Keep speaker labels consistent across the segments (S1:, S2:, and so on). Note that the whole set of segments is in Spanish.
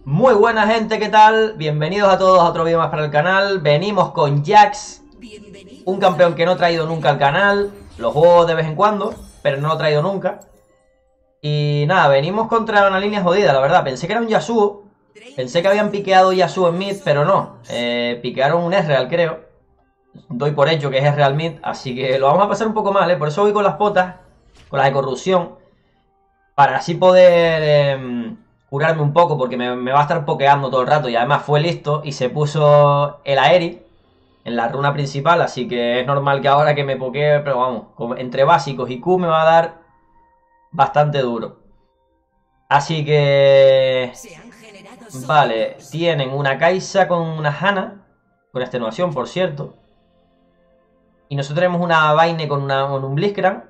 S1: Muy buena gente, ¿qué tal? Bienvenidos a todos a otro vídeo más para el canal. Venimos con Jax, un campeón que no he traído nunca al canal. Lo juego de vez en cuando, pero no lo he traído nunca. Y nada, venimos contra una línea jodida, la verdad. Pensé que era un Yasuo. Pensé que habían piqueado Yasuo en mid, pero no. Piquearon un Ezreal, creo. Doy por hecho que es Ezreal mid, así que lo vamos a pasar un poco mal, ¿eh? Por eso voy con las potas, con las de corrupción. Para así poder curarme un poco, porque me va a estar pokeando todo el rato. Y además fue listo y se puso el Aeri en la runa principal, así que es normal que ahora que me pokee, pero vamos, entre básicos y Q me va a dar bastante duro. Así que... Vale, tienen una Kai'Sa con una Hanna, con extenuación, por cierto. Y nosotros tenemos una Vayne con un Blitzcrank.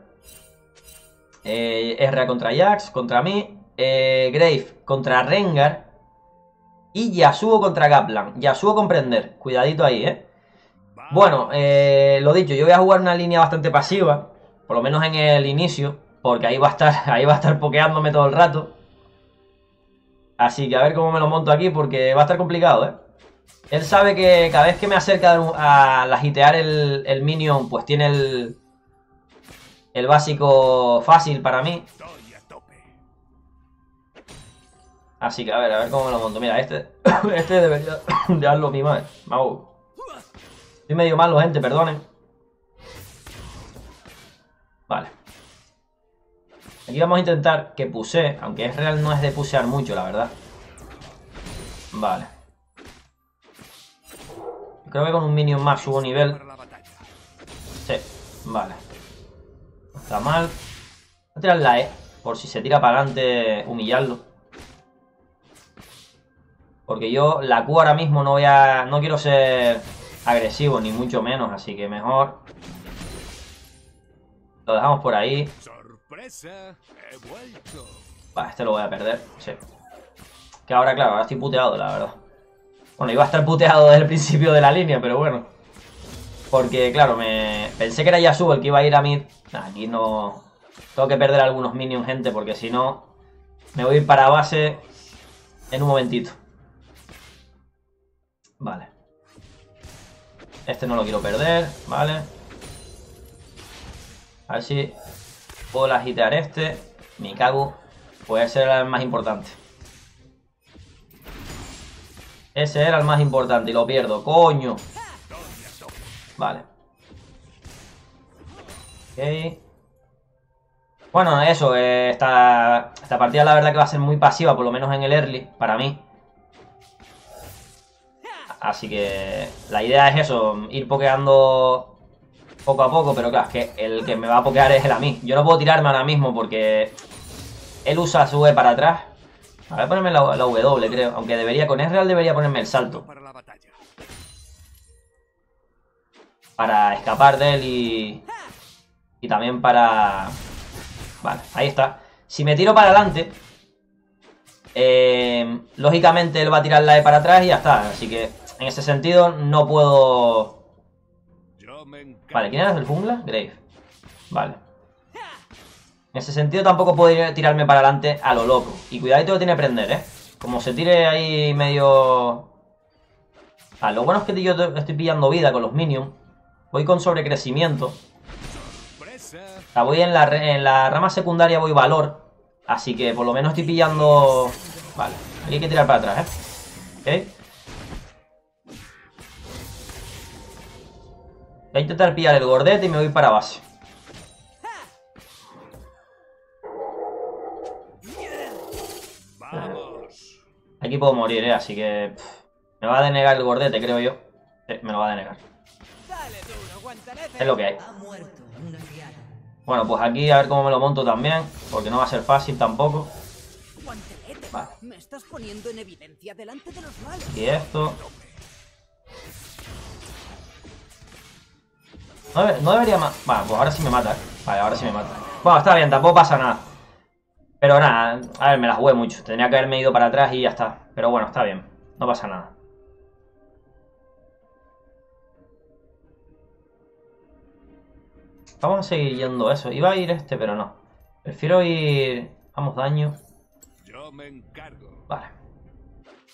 S1: R contra Jax, contra mí. Grave contra Rengar. Y Yasuo contra Kaplan. Yasuo comprender. Cuidadito ahí, ¿eh? Bueno, lo dicho, yo voy a jugar una línea bastante pasiva. Por lo menos en el inicio. Porque ahí va a estar, ahí va a estar pokeándome todo el rato. Así que a ver cómo me lo monto aquí, porque va a estar complicado, ¿eh? Él sabe que cada vez que me acerca a hitear el minion, pues tiene el básico fácil para mí. Así que a ver cómo me lo monto. Mira, este debería de darlo mi madre. Estoy medio malo, gente, perdonen. Vale. Aquí vamos a intentar que pusee, aunque es real, no es de pusear mucho, la verdad. Vale. Creo que con un minion más subo nivel. Sí, vale. No está mal. Voy a tirar la E, por si se tira para adelante, humillarlo. Porque yo la Q ahora mismo no quiero ser agresivo, ni mucho menos, así que mejor lo dejamos por ahí. Vale, este lo voy a perder, sí. Que ahora, claro, ahora estoy puteado, la verdad. Bueno, iba a estar puteado desde el principio de la línea, pero bueno. Porque, claro, pensé que era Yasuo el que iba a ir a mid. Nah, aquí no... Tengo que perder algunos minions, gente, porque si no... Me voy a ir para base en un momentito. Vale. Este no lo quiero perder, vale. A ver si puedo agitear este. Me cago. Puede ser el más importante. Ese era el más importante y lo pierdo, coño. Vale. Ok. Bueno, eso, esta partida la verdad que va a ser muy pasiva, por lo menos en el early, para mí. Así que la idea es eso, ir pokeando poco a poco, pero claro, es que el que me va a pokear es él a mí. Yo no puedo tirarme ahora mismo porque él usa su E para atrás. A ver, ponerme la W, creo. Aunque debería, con Ezreal debería ponerme el salto. Para escapar de él y también para... Vale, ahí está. Si me tiro para adelante, lógicamente él va a tirar la E para atrás y ya está. Así que en ese sentido no puedo... Vale, ¿quién era el jungla? Grave. Vale. En ese sentido tampoco puedo tirarme para adelante a lo loco. Y cuidadito que tiene prender, ¿eh? Como se tire ahí medio... Ah, lo bueno es que yo estoy pillando vida con los minions. Voy con sobrecrecimiento. O sea, voy en la rama secundaria, voy valor. Así que por lo menos estoy pillando... Vale, aquí hay que tirar para atrás, ¿eh? Ok. Voy a intentar pillar el gordete y me voy para base. Aquí puedo morir, así que... me va a denegar el gordete, creo yo. Sí, me lo va a denegar. Es lo que hay. Bueno, pues aquí a ver cómo me lo monto también, porque no va a ser fácil tampoco. Vale. Y esto... No debería más... Vale, pues ahora sí me mata, ¿eh? Vale, ahora sí me mata. Bueno, está bien, tampoco pasa nada. Pero nada, a ver, me la jugué mucho. Tendría que haberme ido para atrás y ya está. Pero bueno, está bien. No pasa nada. Vamos a seguir yendo eso. Iba a ir este, pero no. Prefiero ir... Vamos, daño.
S2: Yo me encargo.
S1: Vale.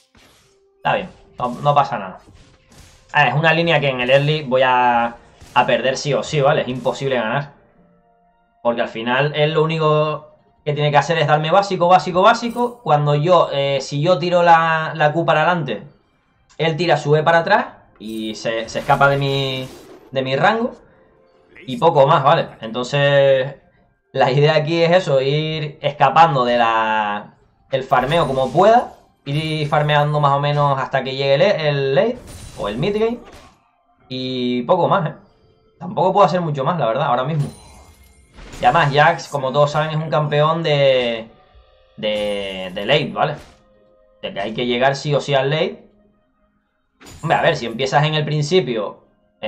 S1: Está bien, no pasa nada. Es una línea que en el early voy a perder sí o sí, ¿vale? Es imposible ganar. Porque al final él lo único que tiene que hacer es darme básico, básico, básico. Cuando yo, si yo tiro la Q para adelante, él tira su E para atrás y se escapa de mi rango. Y poco más, ¿vale? Entonces, la idea aquí es eso, ir escapando de el farmeo como pueda. Ir farmeando más o menos hasta que llegue el late o el mid game. Y poco más, ¿eh? Tampoco puedo hacer mucho más, la verdad, ahora mismo. Y además, Jax, como todos saben, es un campeón de late, ¿vale? De que hay que llegar sí o sí al late. Hombre, a ver, si empiezas en el principio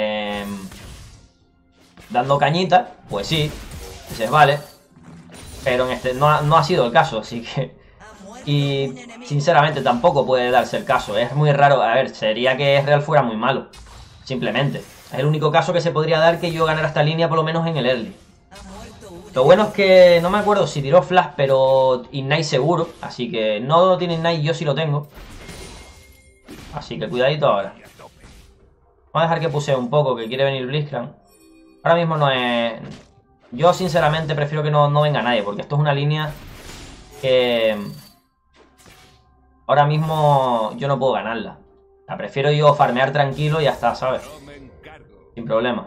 S1: dando cañita, pues sí, dices, vale. Pero en este no ha sido el caso, así que... Y sinceramente tampoco puede darse el caso. Es muy raro, a ver, sería que Real fuera muy malo. Simplemente. Es el único caso que se podría dar que yo ganara esta línea por lo menos en el early. Lo bueno es que no me acuerdo si tiró flash, pero Ignite seguro. Así que no tiene Ignite, yo sí lo tengo. Así que cuidadito ahora. Vamos a dejar que pusee un poco, que quiere venir Blitzcrank. Ahora mismo no es... Yo sinceramente prefiero que no venga nadie, porque esto es una línea que... Ahora mismo yo no puedo ganarla. La prefiero yo farmear tranquilo y ya está, ¿sabes? Sin problema.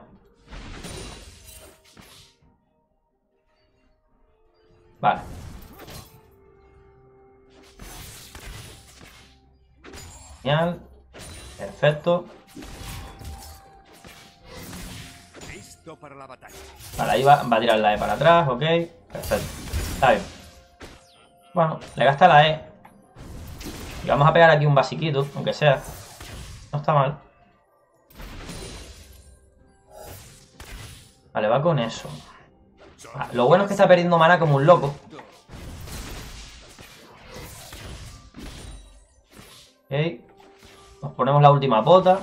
S1: Vale. Genial. Perfecto. Vale, ahí va a tirar la E para atrás, ok. Perfecto. Está bien. Bueno, le gasta la E. Y vamos a pegar aquí un basiquito, aunque sea. No está mal. Vale, va con eso. Lo bueno es que está perdiendo mana como un loco. Ok. Nos ponemos la última pota.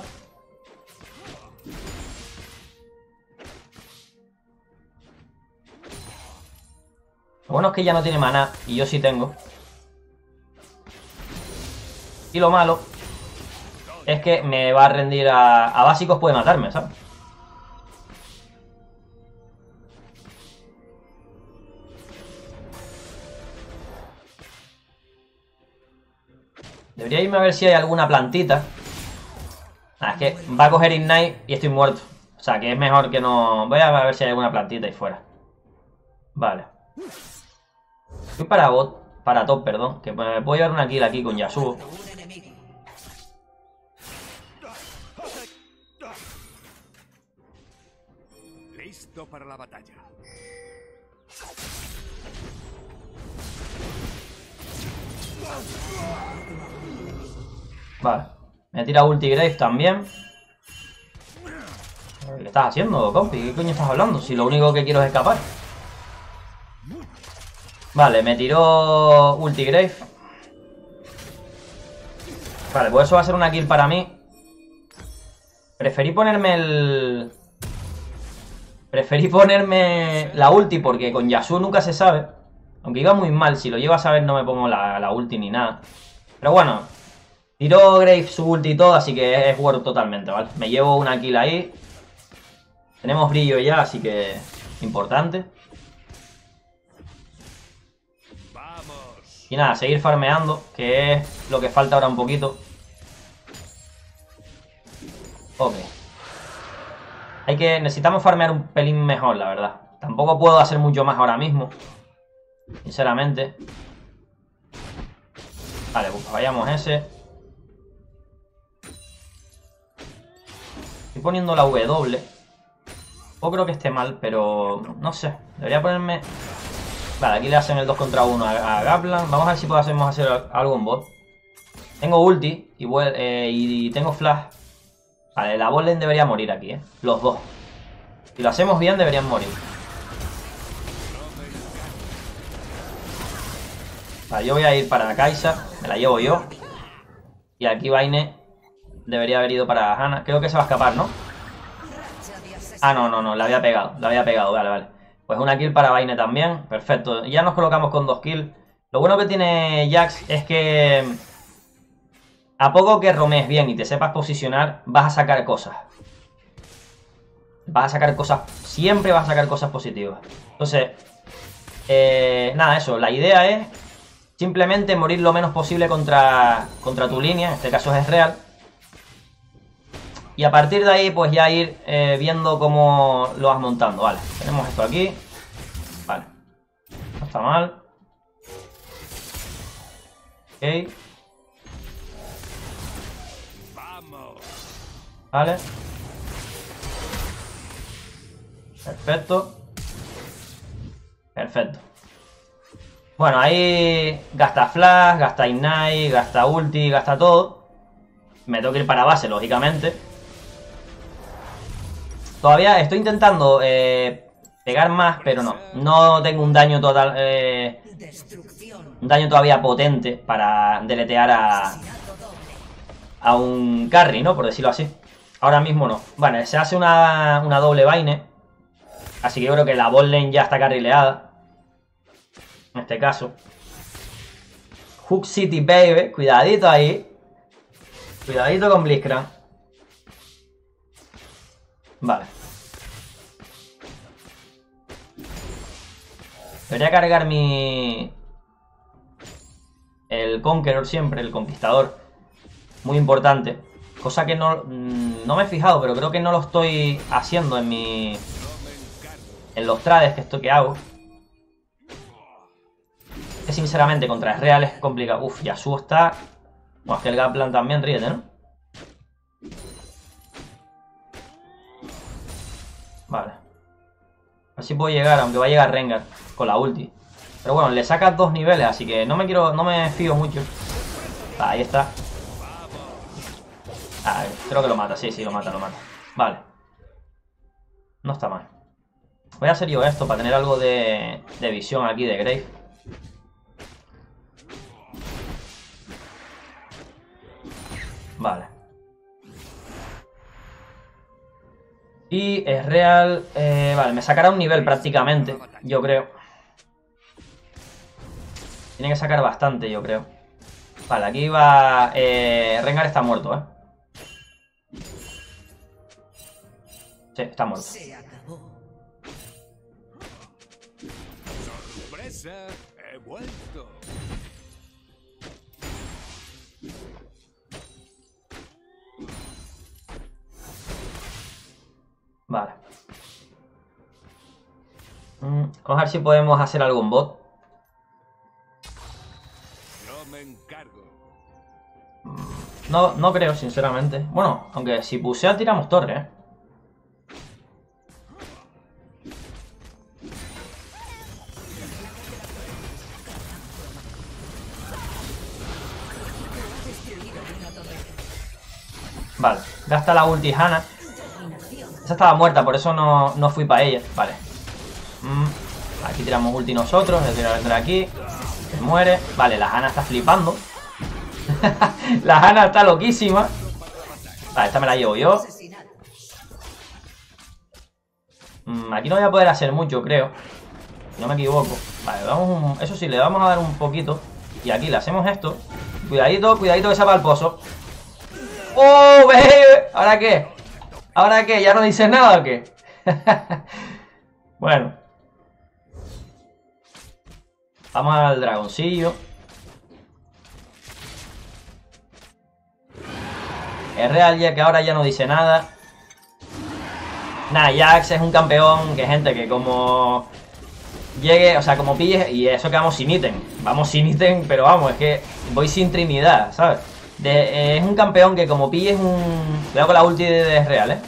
S1: Lo bueno es que ya no tiene mana y yo sí tengo. Y lo malo es que me va a rendir a básicos, puede matarme, ¿sabes? Debería irme a ver si hay alguna plantita. Es que va a coger Ignite y estoy muerto. O sea, que es mejor que no... Voy a ver si hay alguna plantita ahí fuera. Vale. Voy para bot, para top, perdón. Que me puedo llevar una kill aquí con Yasuo.
S2: Listo para la batalla.
S1: Vale. Me tira ulti Grave también. ¿Qué estás haciendo, compi? ¿Qué coño estás hablando? Si lo único que quiero es escapar. Vale, me tiró ulti Grave. Vale, pues eso va a ser una kill para mí. Preferí ponerme la ulti porque con Yasuo nunca se sabe. Aunque iba muy mal, si lo llego a saber no me pongo la ulti ni nada. Pero bueno, tiró Grave su ulti y todo, así que es worth totalmente, ¿vale? Me llevo una kill ahí. Tenemos brillo ya, así que importante. Y nada, seguir farmeando, que es lo que falta ahora un poquito. Ok. Necesitamos farmear un pelín mejor, la verdad. Tampoco puedo hacer mucho más ahora mismo, sinceramente. Vale, pues vayamos ese. Estoy poniendo la W. O creo que esté mal, pero no sé. Debería ponerme... Vale, aquí le hacen el 2 contra 1 a Gaplan. Vamos a ver si podemos hacer algo en bot. Tengo ulti y tengo flash. Vale, la botlane debería morir aquí, los dos. Si lo hacemos bien, deberían morir. Vale, yo voy a ir para Kai'Sa. Me la llevo yo. Y aquí Vayne debería haber ido para Hanna. Creo que se va a escapar, ¿no? Ah, no, la había pegado. Vale. Pues una kill para Vayne también. Perfecto. Ya nos colocamos con 2 kills. Lo bueno que tiene Jax es que A poco que romes bien y te sepas posicionar, vas a sacar cosas. Vas a sacar cosas, siempre vas a sacar cosas positivas. Entonces, nada, eso. La idea es simplemente morir lo menos posible contra tu línea. En este caso es real. Y a partir de ahí, pues ya ir viendo cómo lo vas montando. Vale, tenemos esto aquí. Vale. No está mal. Ok. Vale. Perfecto. Perfecto. Bueno, ahí gasta flash, gasta ignite, gasta ulti, gasta todo. Me tengo que ir para base, lógicamente. Todavía estoy intentando pegar más, pero no. No tengo un daño total. Un daño todavía potente para deletear a un carry, ¿no? Por decirlo así. Ahora mismo no. Vale, se hace una doble vaine. Así que yo creo que la bot lane ya está carrileada. En este caso. Hook City, baby. Cuidadito ahí. Cuidadito con Blitzcrank. Vale. Debería cargar el Conqueror siempre, el Conquistador. Muy importante. Cosa que no me he fijado, pero creo que no lo estoy haciendo en los trades que hago. Que sinceramente contra Real es complicado. Uf, Yasuo está... Bueno, es que el Gatland también ríete, ¿no? Vale. A ver si puedo llegar, aunque va a llegar Rengar con la ulti. Pero bueno, le sacas 2 niveles, así que no me fío mucho. Ahí está. Ah, creo que lo mata, sí, lo mata. Vale. No está mal. Voy a hacer yo esto para tener algo de visión aquí de Grave. Vale. Y es real. Vale, me sacará un nivel prácticamente, yo creo. Tiene que sacar bastante, yo creo. Vale, aquí va... Rengar está muerto, ¿eh? Sí, está muerto.
S2: ¡Sorpresa! ¡He vuelto!
S1: Vale. Vamos a ver si podemos hacer algún bot.
S2: No me encargo.
S1: No creo, sinceramente. Bueno, aunque si pusea tiramos torre, ¿eh? Vale, gasta la ulti Hanna. Esa estaba muerta, por eso no fui para ella. Vale. Aquí tiramos ulti nosotros. El vendrá aquí. Se muere. Vale, la Hanna está flipando. La Hanna está loquísima. Vale, esta me la llevo yo. Aquí no voy a poder hacer mucho, creo. Si no me equivoco. Vale, vamos eso sí, le vamos a dar un poquito. Y aquí le hacemos esto. Cuidadito, cuidadito que se va al pozo. ¡Oh, baby! ¿Ahora qué? ¿Ahora qué? ¿Ya no dices nada o qué? Bueno. Vamos al dragoncillo. Es real ya que ahora ya no dice nada. Nada, Jax es un campeón que gente que como llegue, o sea, como pilles, y eso que vamos sin ítem. Vamos sin ítem, pero vamos, es que voy sin Trinidad, ¿sabes? Es un campeón que como pilles un... Cuidado con la ulti de real, ¿eh?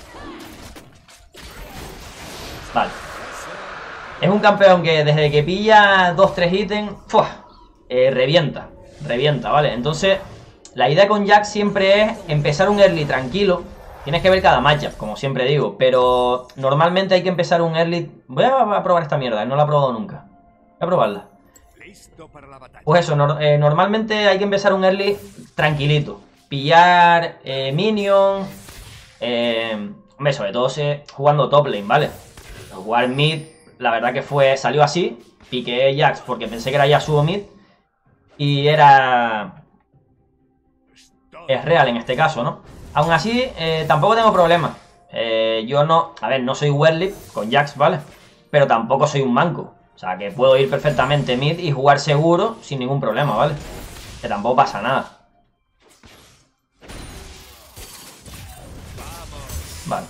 S1: Vale. Es un campeón que desde que pilla 2-3 ítems, revienta. Revienta, ¿vale? Entonces, la idea con Jax siempre es empezar un early tranquilo. Tienes que ver cada matchup, como siempre digo. Pero normalmente hay que empezar un early... Voy a probar esta mierda, no la he probado nunca. Voy a probarla. Pues eso, normalmente hay que empezar un early tranquilito. Pillar minion. Hombre, sobre todo jugando top lane, ¿vale? Jugar mid, la verdad que salió así. Piqué Jax porque pensé que era Yasuo mid. Y era... es real en este caso, ¿no? Aún así, tampoco tengo problemas. Yo no... A ver, no soy Werlip con Jax, ¿vale? Pero tampoco soy un manco. O sea, que puedo ir perfectamente mid y jugar seguro sin ningún problema, ¿vale? Que tampoco pasa nada. Vale.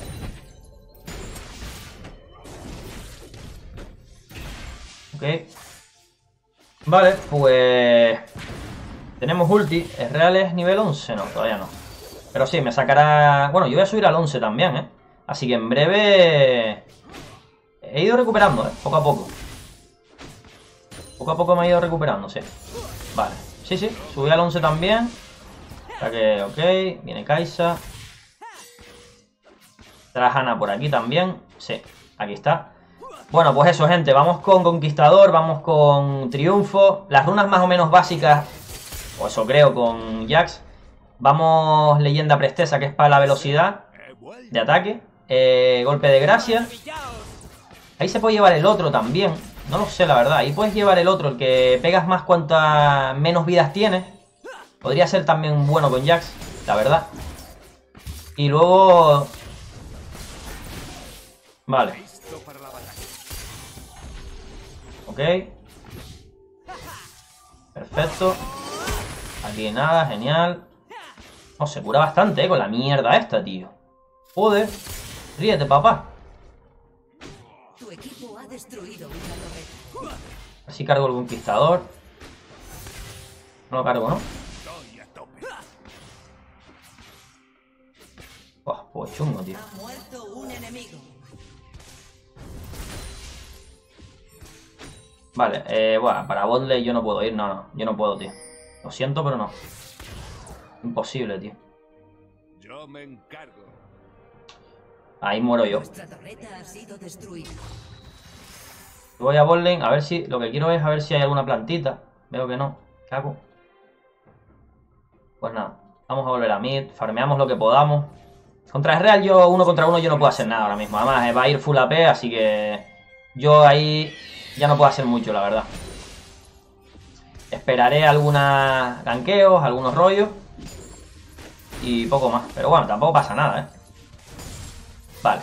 S1: Ok. Vale, pues... Tenemos ulti. ¿Es real es nivel 11? No, todavía no. Pero sí, me sacará... Bueno, yo voy a subir al 11 también, ¿eh? Así que en breve... He ido recuperando, ¿eh? Poco a poco. Poco a poco me he ido recuperando, sí. Vale. Sí, sí. Subí al 11 también. O sea que, ok. Viene Kaisa. Trajana por aquí también. Sí, aquí está. Bueno, pues eso, gente. Vamos con Conquistador, vamos con Triunfo. Las runas más o menos básicas, o eso creo, con Jax. Vamos Leyenda Presteza, que es para la velocidad de ataque. Golpe de gracia. Ahí se puede llevar el otro también. No lo sé, la verdad. Ahí puedes llevar el otro, el que pegas más cuantas menos vidas tienes. Podría ser también bueno con Jax, la verdad. Y luego... Vale. Ok. Perfecto. Aquí nada, genial. No, se cura bastante, con la mierda esta, tío. Joder. Ríete, papá.
S3: Tu equipo ha destruido una torreta.
S1: Así cargo el Conquistador. No lo cargo, ¿no? Pues chungo, tío.
S3: Ha muerto un enemigo.
S1: Vale, bueno, para botlane yo no puedo ir. No, yo no puedo, tío. Lo siento, pero no. Imposible, tío.
S2: Yo me encargo.
S1: Ahí muero yo.
S3: Nuestra torreta ha sido destruida.
S1: Voy a botlane, a ver si... Lo que quiero es a ver si hay alguna plantita. Veo que no. ¿Qué hago? Pues nada. Vamos a volver a mid. Farmeamos lo que podamos. Contra el Real yo, uno contra uno, yo no puedo hacer nada ahora mismo. Además, va a ir full AP, así que... Yo ahí ya no puedo hacer mucho, la verdad. Esperaré algunos ganqueos, algunos rollos. Y poco más. Pero bueno, tampoco pasa nada, ¿eh? Vale.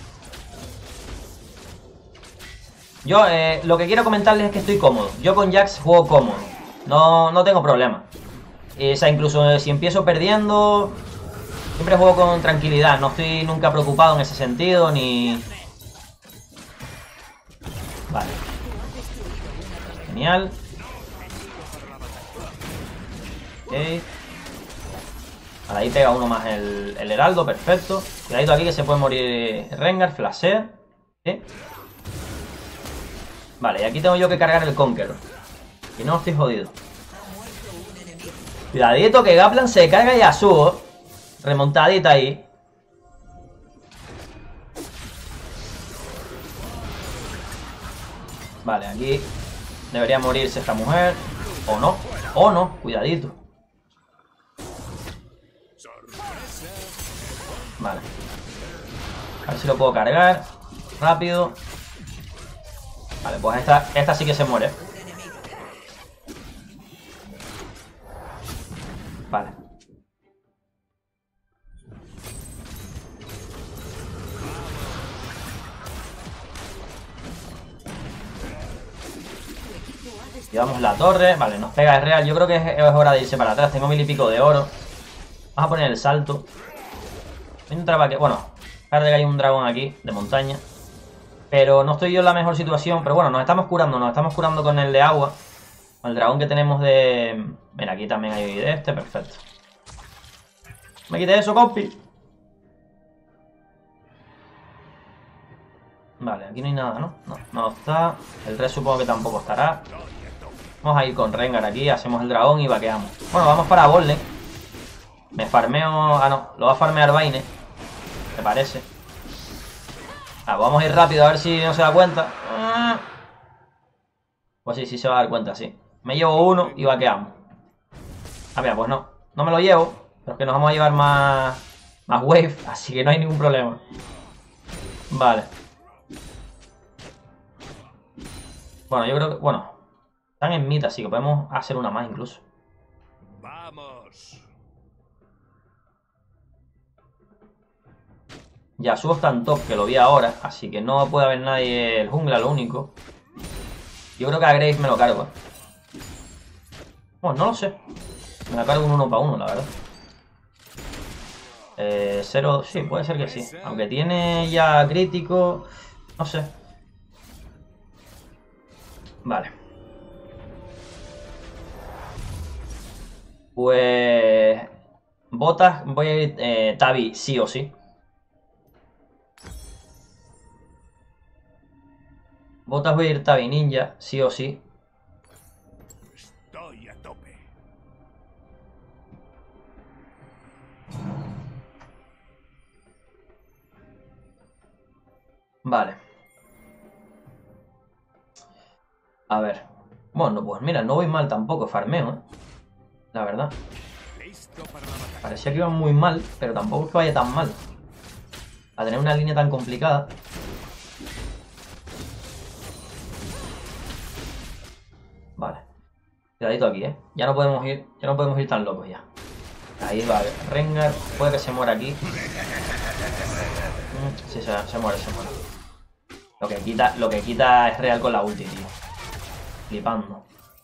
S1: Yo lo que quiero comentarles es que estoy cómodo. Yo con Jax juego cómodo. No tengo problema. O sea, incluso si empiezo perdiendo, siempre juego con tranquilidad. No estoy nunca preocupado en ese sentido, ni... Vale. Genial. Ok. Vale, ahí pega uno más el heraldo, perfecto. Cuidadito aquí que se puede morir Rengar, flashea. ¿Sí? Vale, y aquí tengo yo que cargar el Conqueror. Y no estoy jodido. Cuidadito que Gaplan se carga y Yasuo. Remontadita ahí. Vale, aquí debería morirse esta mujer. O no, o no, cuidadito. Vale. A ver si lo puedo cargar. Rápido. Vale, pues esta sí que se muere. Vale. Llevamos la torre. Vale, nos pega el Real. Yo creo que es hora de irse para atrás. Tengo 1000 y pico de oro. Vamos a poner el salto. Voy a entrar para que... Bueno, parece que hay un dragón aquí, de montaña. Pero no estoy yo en la mejor situación. Pero bueno, nos estamos curando con el de agua. Con el dragón que tenemos de... Mira, aquí también hay de este, perfecto. Me quité eso, compi. Vale, aquí no hay nada, ¿no? No está. El red supongo que tampoco estará. Vamos a ir con Rengar aquí, hacemos el dragón y vaqueamos. Bueno, vamos para botlane. Me farmeo... Ah, no, lo va a farmear Vayne. Me parece. Ah, vamos a ir rápido a ver si no se da cuenta. Pues sí, sí se va a dar cuenta, sí. Me llevo uno y vaqueamos. Ah, mira, pues no. No me lo llevo. Pero es que nos vamos a llevar más wave, así que no hay ningún problema. Vale. Bueno, yo creo que... Bueno, están en mid, así que podemos hacer una más incluso.
S2: Vamos.
S1: Vamos a ir con Rengar aquí, hacemos el dragón y vaqueamos. Bueno, vamos para botlane. Me farmeo... Ah, no, lo va a farmear Vayne. Me parece. Ah, mira, pues no. No me lo llevo. Pero es que nos vamos a llevar más wave, así que no hay ningún problema. Vale. Bueno, yo creo que... Bueno, están en mid, así que podemos hacer una más incluso. Yasuo está en top, que lo vi ahora. Así que no puede haber nadie el jungla, lo único. Yo creo que a Graves me lo cargo. Bueno, no lo sé. Me la cargo un 1 para 1, la verdad. 0, sí, puede ser que sí. Aunque tiene ya crítico. No sé. Vale. Pues... botas, voy a ir Tabi sí o sí. Botas voy a ir Tabi Ninja, sí o sí.
S2: Estoy a tope.
S1: Vale. A ver. Bueno, pues mira, no voy mal tampoco, farmeo, ¿eh? La verdad.
S2: Listo para la batalla.
S1: Parecía que iba muy mal, pero tampoco es que vaya tan mal. A tener una línea tan complicada. Vale. Cuidadito aquí, ¿eh? Ya no podemos ir tan locos ya. Ahí va, Rengar. Puede que se muera aquí. Sí, se muere. Lo que quita es real con la ulti, tío. Flipando.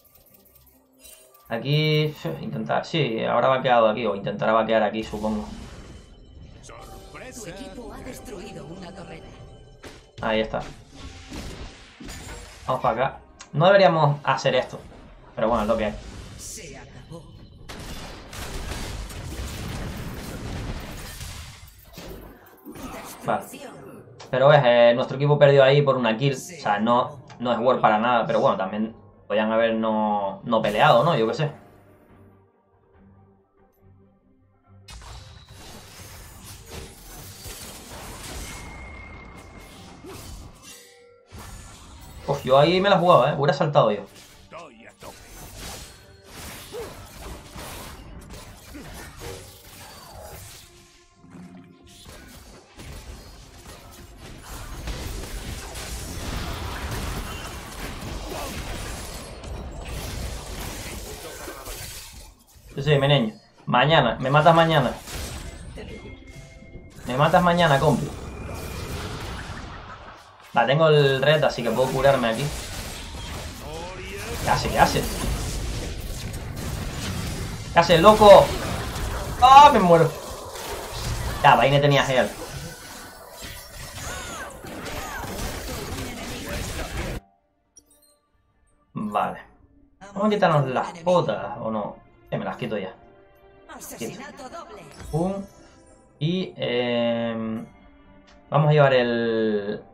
S1: Aquí... intentar... Sí, ahora vaqueado aquí. O intentará vaquear aquí, supongo.
S3: Tu
S2: Sorpresa.
S3: equipo ha destruido una torreta.
S1: Ahí está. Vamos para acá. No deberíamos hacer esto. Pero bueno, es lo que hay.
S3: Se acabó.
S1: Vale.
S3: Destrucción.
S1: Pero ves, nuestro equipo perdió ahí por una kill. O sea, no es War para nada. Pero bueno, también podían haber no peleado, ¿no? Yo qué sé. Uf, yo ahí me la jugaba, ¿eh? Hubiera saltado yo.
S2: Estoy a tope.
S1: Sí, mi niño. Mañana, me matas mañana. Me matas mañana, compi. Va, tengo el red, así que puedo curarme aquí. ¿Qué hace? ¿Qué hace? ¿Qué hace, loco? ¡Ah, me muero! Ya, Vayne tenía heal. Vale. Vamos a quitarnos las potas, ¿o no? Me las quito ya.
S3: Asesinato doble.
S1: Pum. Y vamos a llevar el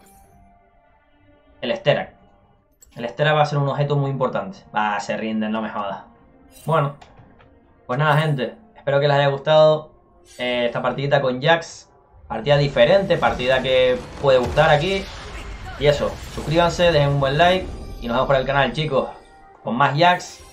S1: Sterak. El Sterak va a ser un objeto muy importante. Va, se rinden, no me jodas. Bueno, pues nada, gente. Espero que les haya gustado esta partidita con Jax. Partida diferente, partida que puede gustar aquí. Y eso, suscríbanse, dejen un buen like. Y nos vemos por el canal, chicos. Con más Jax.